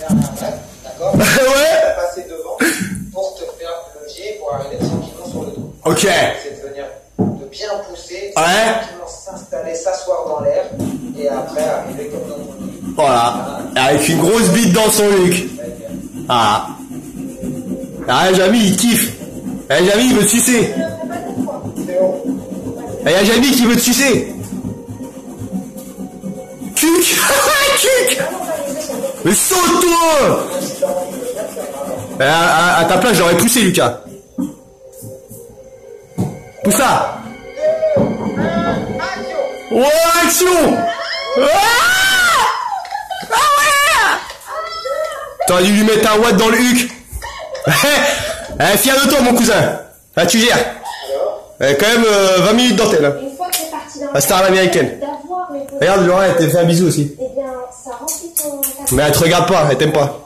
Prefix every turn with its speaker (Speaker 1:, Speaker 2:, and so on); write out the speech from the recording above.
Speaker 1: faire un arrêt, d'accord?
Speaker 2: Ouais.
Speaker 1: Passer devant pour te faire loger, pour arriver tranquillement sur le dos.
Speaker 2: Ok.
Speaker 1: C'est de venir, de bien pousser,
Speaker 2: Ouais.
Speaker 1: tranquillement s'installer, s'asseoir dans l'air, et après arriver comme dans ton lit.
Speaker 2: Voilà. Avec une grosse bite dans son Luc. Ah. Ah, Jamie, il kiffe. Eh, Jamie, il veut te sucer.
Speaker 1: C'est bon.
Speaker 2: Eh, y a Jamie qui veut te sucer. Cuc. Cuc. Mais saute-toi. À ta place, j'aurais poussé, Lucas. Pousse ça. Ouais, action. Ah ouais. T'aurais dû lui mettre un watt dans le huc. Eh, fier de toi, mon cousin. Là, tu gères. Quand même 20 minutes dentelle. Hein.
Speaker 3: Une fois que c'est parti dans
Speaker 2: La star américaine.
Speaker 3: d'avoir les
Speaker 2: Regarde, Laura, elle t'a fait un bisou aussi.
Speaker 3: Eh bien, ça remplit ton...
Speaker 2: Mais elle te regarde pas, elle t'aime pas.